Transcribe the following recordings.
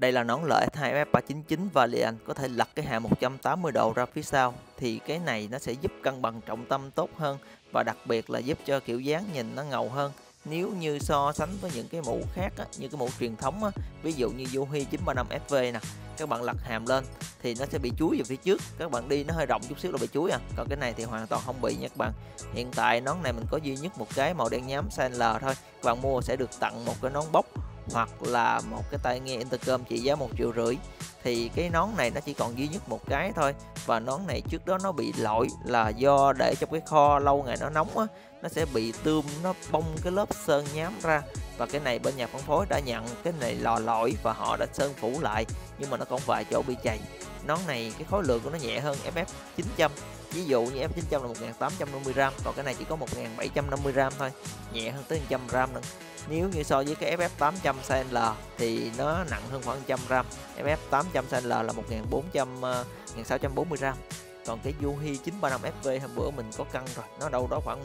Đây là nón LS2FF399 Valiant có thể lật cái hàm 180 độ ra phía sau, thì cái này nó sẽ giúp cân bằng trọng tâm tốt hơn và đặc biệt là giúp cho kiểu dáng nhìn nó ngầu hơn. Nếu như so sánh với những cái mũ khác á, như cái mũ truyền thống á, ví dụ như Yohi 935SV nè, các bạn lật hàm lên thì nó sẽ bị chúi về phía trước, các bạn đi nó hơi rộng chút xíu là bị chúi à. Còn cái này thì hoàn toàn không bị nha các bạn. Hiện tại nón này mình có duy nhất một cái màu đen nhám size L thôi. Các bạn mua sẽ được tặng một cái nón bóc hoặc là một cái tai nghe intercom trị giá 1,5 triệu. Thì cái nón này nó chỉ còn duy nhất một cái thôi, và nón này trước đó nó bị lỗi là do để trong cái kho lâu ngày nó nóng á, nó sẽ bị tươm, nó bong cái lớp sơn nhám ra. Và cái này bên nhà phân phối đã nhận cái này lò lỗi và họ đã sơn phủ lại, nhưng mà nó còn vài chỗ bị chày. Nón này cái khối lượng của nó nhẹ hơn FF900, ví dụ như F900 là 1850g, còn cái này chỉ có 1750g thôi, nhẹ hơn tới 100g nữa. Nếu như so với cái FF800 size L thì nó nặng hơn khoảng 100g. FF800 size L là 1640g. Còn cái Yohi 935FV hôm bữa mình có cân rồi, nó đâu đó khoảng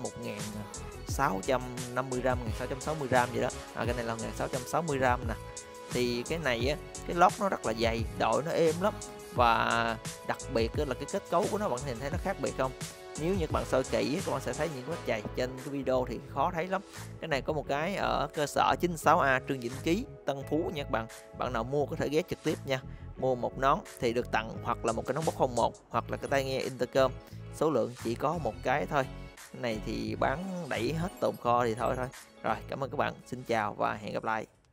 1650g, 1660g vậy đó. Cái này là 1660g nè. Thì cái này á, cái lót nó rất là dày, đội nó êm lắm. Và đặc biệt là cái kết cấu của nó, bạn nhìn thấy nó khác biệt không? Nếu như các bạn soi kỹ các bạn sẽ thấy những vết chày, trên cái video thì khó thấy lắm. Cái này có một cái ở cơ sở 96A Trương Vĩnh Ký, Tân Phú nha các bạn. Bạn nào mua có thể ghé trực tiếp nha. Mua một nón thì được tặng hoặc là một cái nón bóc 01 hoặc là cái tai nghe intercom. Số lượng chỉ có một cái thôi. Cái này thì bán đẩy hết tồn kho thì thôi. Rồi, cảm ơn các bạn. Xin chào và hẹn gặp lại.